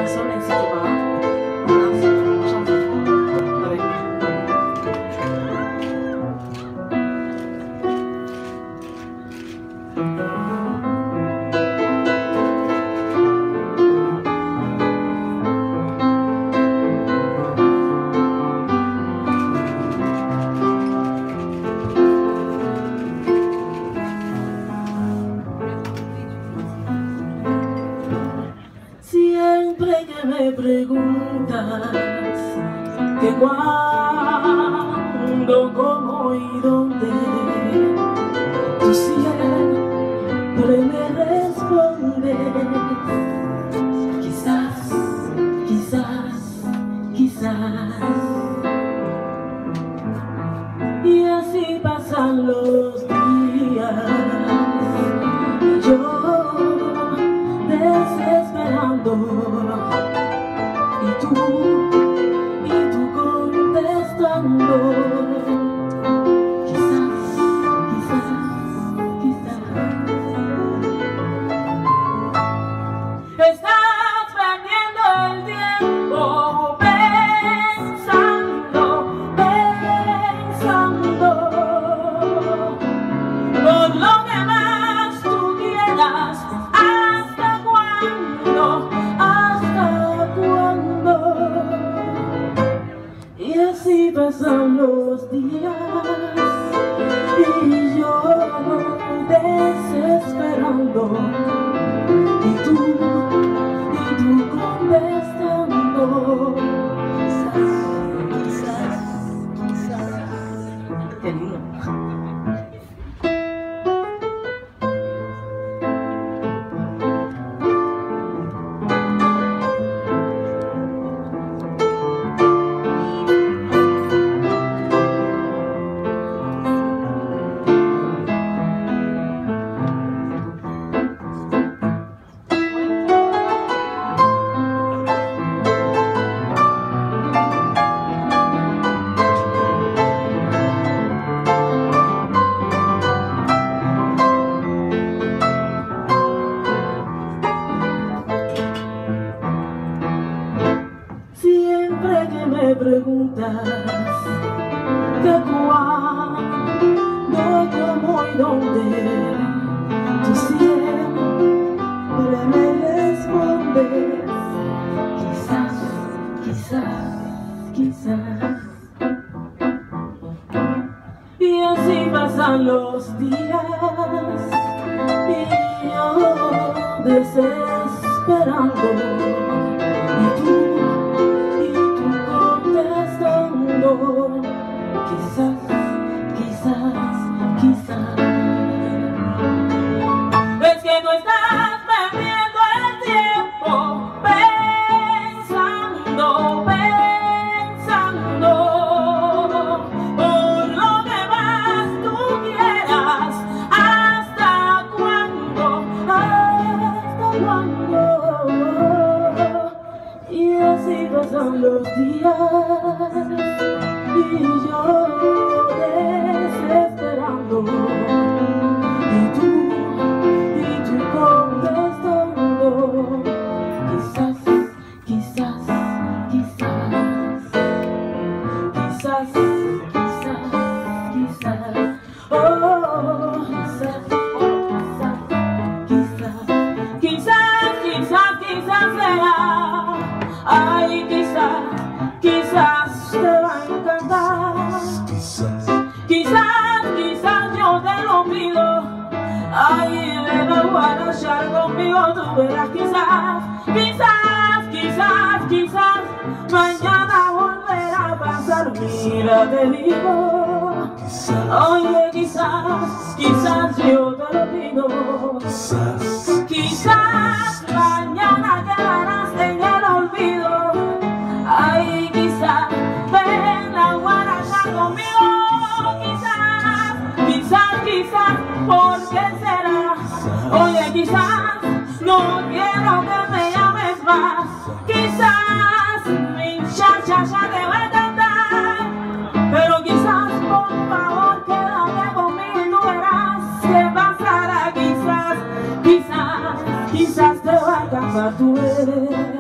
personne, n'hésitez pas. Voilà, c'est enchanté avec moi. Siempre que me preguntas que cuándo, cómo y dónde, tú siempre me respondes quizás, quizás, quizás. Y así pasan los días, yo desesperando, y tú contestando, quizás, quizás, quizás. Estás perdiendo el tiempo pensando, pensando, por lo que más tú quieras. ¿Hasta cuándo? Y así pasan los días y yo desesperando, y tú contestando, quizás, quizás, quizás. Qué lindo. Siempre que me preguntas que cuándo, cómo y dónde, tú siempre me respondes quizás, quizás, quizás. Y así pasan los días y yo desesperando, y tú contestando, quizás, quizás, quizás. Es que no estás perdiendo el tiempo pensando, pensando, por lo que más tú quieras. ¿Hasta cuándo? ¿Hasta cuándo? Y así pasan los días y yo desesperando, y tú contestando, quizás, quizás, quizás, quizás, quizás, quizás, oh, quizás, quizás, quizás, quizás, quizás será. Ay, quizás, quizás te va a encantar. Quizás, quizás yo te lo pido. Ay, ven a guarachar conmigo, tú verás. Quizás, quizás, quizás, quizás mañana volverá a pasar. Mira, te digo, oye, quizás, quizás yo te lo pido. Quizás mañana quedarás en el olvido. Ay, quizás ven a guarachar conmigo. Quizás, quizás, quizás, ¿por qué será? Oye, quizás no quiero que me llames más. Quizás mi chacha ya te va a encantar, pero quizás por favor quédate conmigo y tú verás qué pasará. Quizás, quizás, quizás te va a alcanzar tu eres.